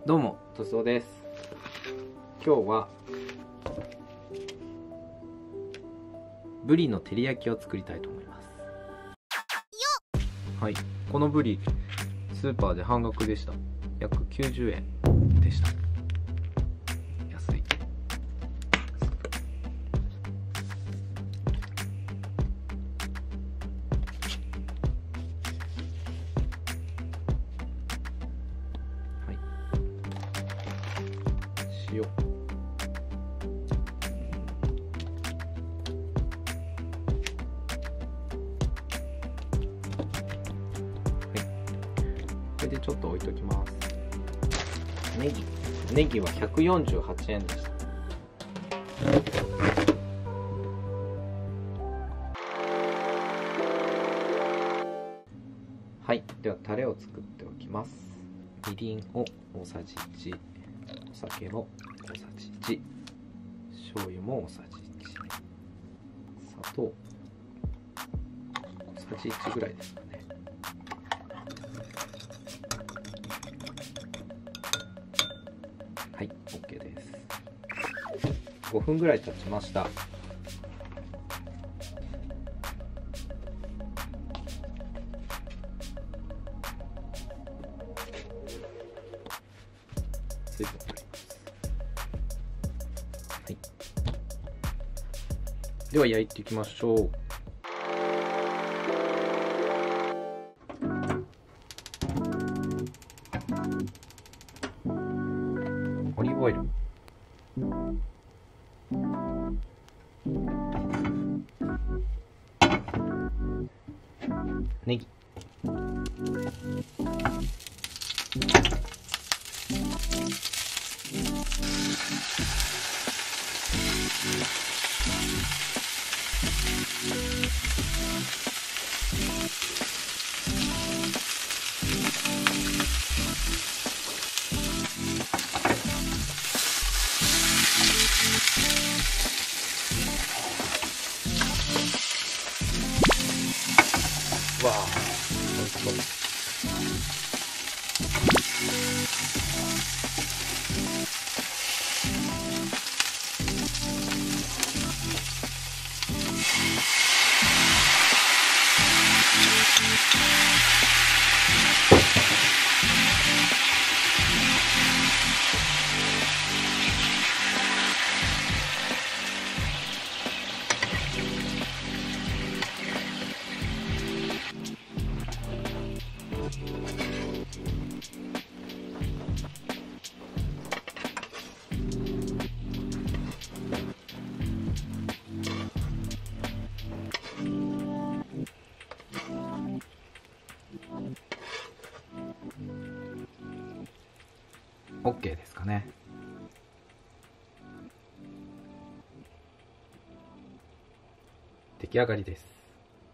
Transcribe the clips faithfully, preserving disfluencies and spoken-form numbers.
どうも、とつおです。今日はブリの照り焼きを作りたいと思います。はい、このブリスーパーで半額でした。約きゅうじゅうえんでした。安い。はい、塩、これでちょっと置いときます。ネギネギはひゃくよんじゅうはちえんでした。はい、ではタレを作っておきます。みりんを大さじいち、お酒を大さじいち、醤油も大さじいち、砂糖小さじいちぐらいですかね。はい、OK です。ごふんぐらい経ちました。水分を取ります。はい。では焼いていきましょう。オリーブオイル、ネギ、わあ、おいしそう。OK ですかね。出来上がりです。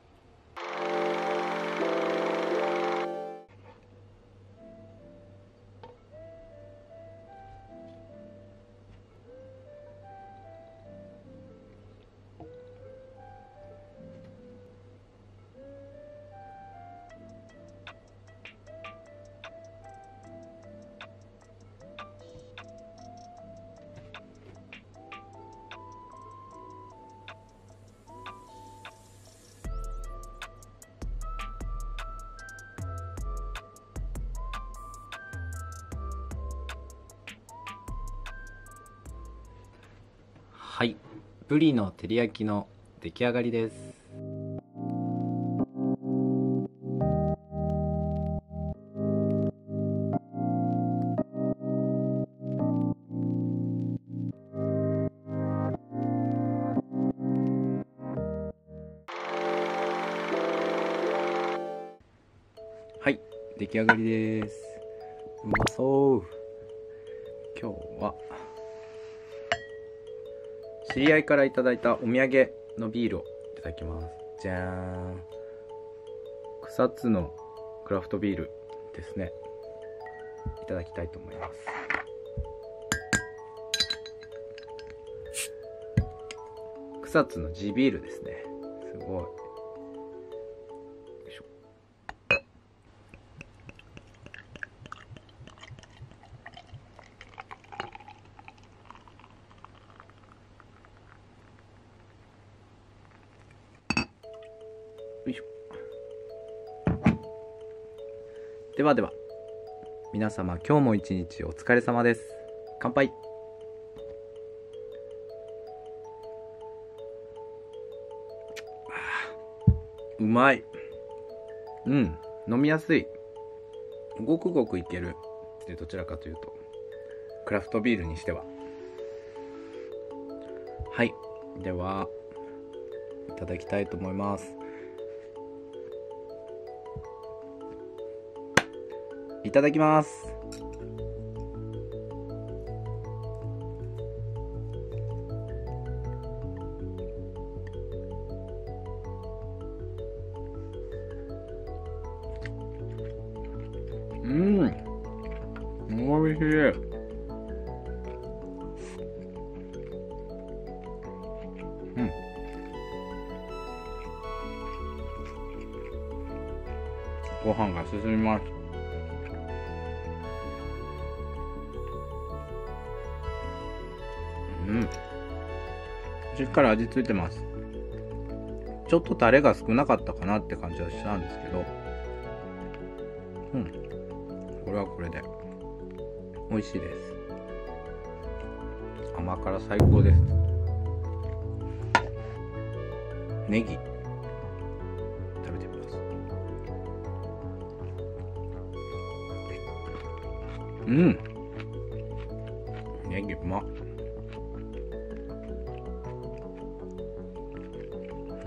はい、ブリの照り焼きの出来上がりです。はい、出来上がりです。うまそう。今日は知り合いからいただいたお土産のビールをいただきます。じゃーん。草津のクラフトビールですね。いただきたいと思います。草津の地ビールですね。すごい。よいしょ。 ではでは、皆様今日も一日お疲れ様です。乾杯。うまい。うん、飲みやすい。ごくごくいける。で、どちらかというとクラフトビールにしては。はい、ではいただきたいと思います。いただきます。うん、おいしい。うん、ご飯が進みます。うん、しっかり味付いてます。ちょっとタレが少なかったかなって感じはしたんですけど、うん、これはこれで美味しいです。甘辛最高です。ネギ食べてみます。うん、ネギうまっ。うん、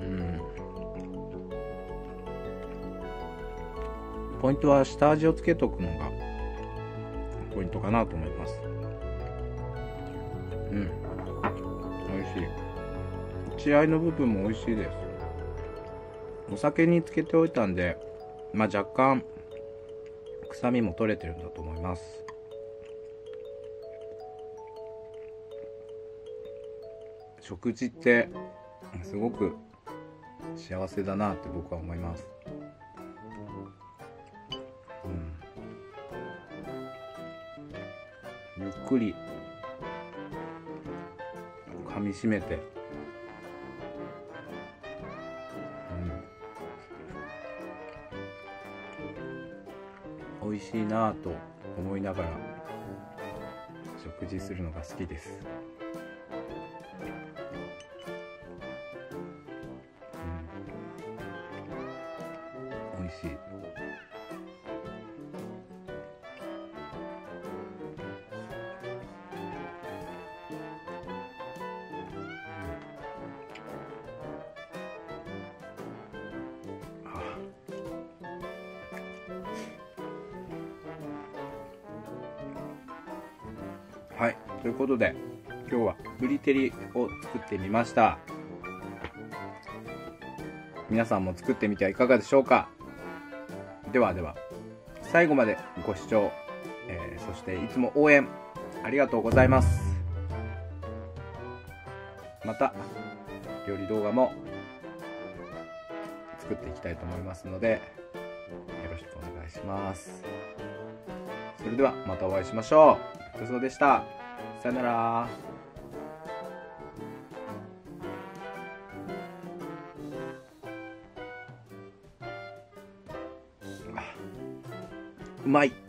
ポイントは下味をつけとくのがポイントかなと思います。うん、美味しい。血合いの部分も美味しいです。お酒につけておいたんで、まあ若干臭みも取れてるんだと思います。食事ってすごく幸せだなって僕は思います。うん、ゆっくり噛みしめて、うん、美味しいなぁと思いながら食事するのが好きです。うん、美味しい。はい、ということで今日はブリ照りを作ってみました。皆さんも作ってみてはいかがでしょうか。ではでは、最後までご視聴、えー、そしていつも応援ありがとうございます。また料理動画も作っていきたいと思いますので、よろしくお願いします。それではまたお会いしましょう。よそうでした。さよなら。うまい。